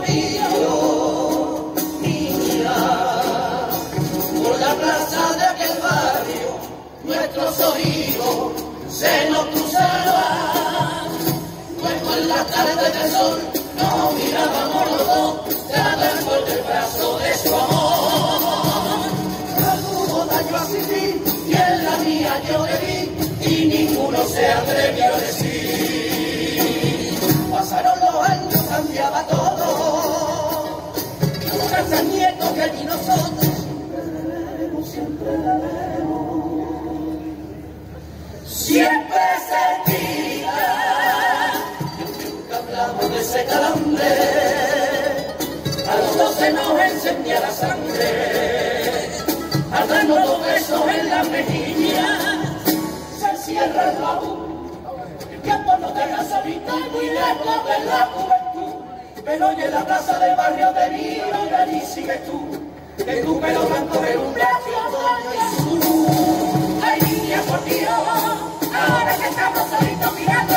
mío, niña, por la plaza de aquel barrio, nuestros oídos se nos cruzaban. Luego en la tarde del sol nos mirábamos los dos, tratando el brazo de su amor. No tuvo daño a ti y en la mía yo te vi y ninguno se atrevió a decir. Pasaron los años, cambiaba todo. Hasta el nieto que ni nosotros siempre veremos. Siempre sentida, nunca hablamos de ese calambre. A los dos se nos encendía la sangre, al darnos los besos en la mejilla. Se cierra el baúl, el tiempo nos deja solitos muy lejos de la juventud. Pero hoy en la plaza del barrio de Río y allí sigues tú, que tu pelo blanco es un precioso y azul. Ay, niña, por Dios, ahora que estamos solitos mirando